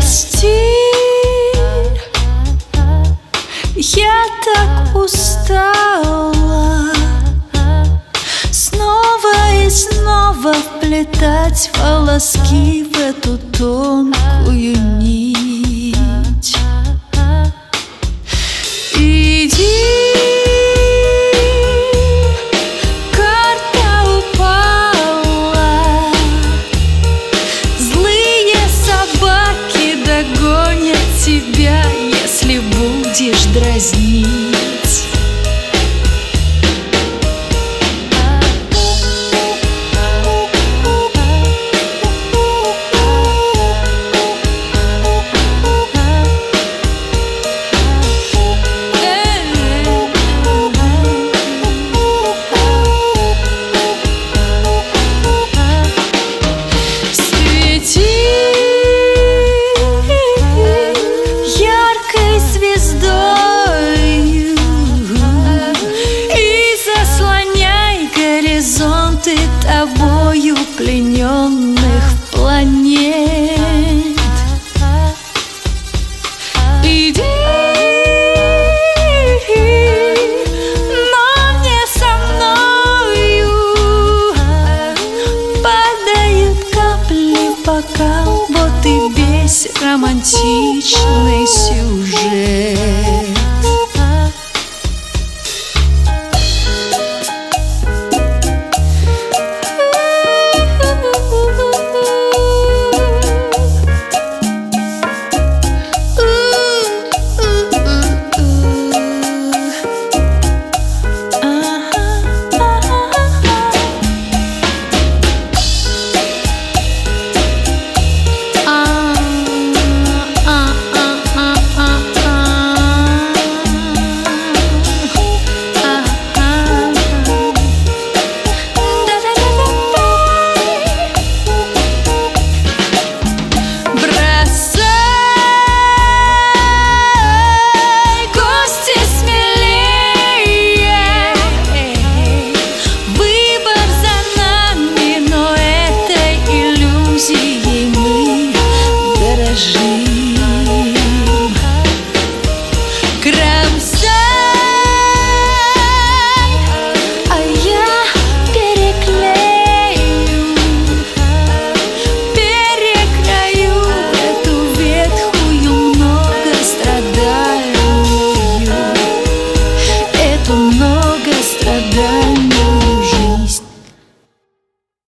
прости, я так устала снова и снова вплетать волоски в эту тонкую нить. Иди, карта упала, злые собаки догонят тебя, если будешь дразнить. Тобою плененных планет. Иди, но не со мною. Падают капли, бокал, вот и весь романтичный